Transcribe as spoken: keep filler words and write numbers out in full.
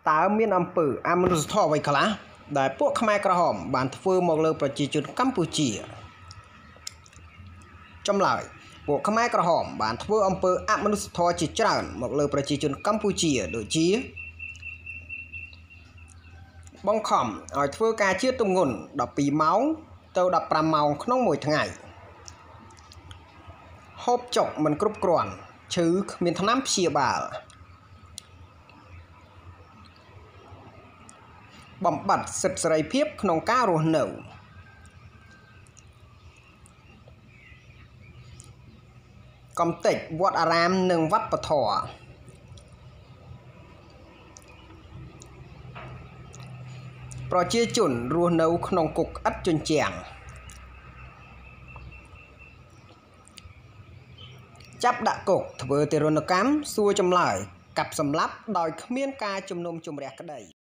តើមានអំពើអមនុស្សធម៌អ្វីខ្លះដែលពួកខ្មែរក្រហមបានធ្វើមកលើប្រជាជនកម្ពុជាចម្លើយពួកខ្មែរក្រហមបានធ្វើអំពើអមនុស្សធម៌ជាច្រើនមកលើប្រជាជនកម្ពុជាដូចជាបង្ខំឲ្យធ្វើការជាទម្ងន់ដប់ពីរម៉ោងទៅដប់ប្រាំម៉ោងក្នុងមួយថ្ងៃហូបចុកមិនគ្រប់គ្រាន់ឈឺគ្មានថ្នាំព្យាបាលបំបត្តិសិទ្ធិសេរីភាពក្នុងការរស់នៅកំទេចវត្តអារាមនិងវប្បធម៌ប្រជាជនរស់នៅក្នុងគុកឥតជញ្ជាំងចាប់ដាក់គុកធ្វើទារុណកម្មសួរចម្លើយកាប់សម្លាប់ដោយគ្មានការជំនុំជម្រះក្តី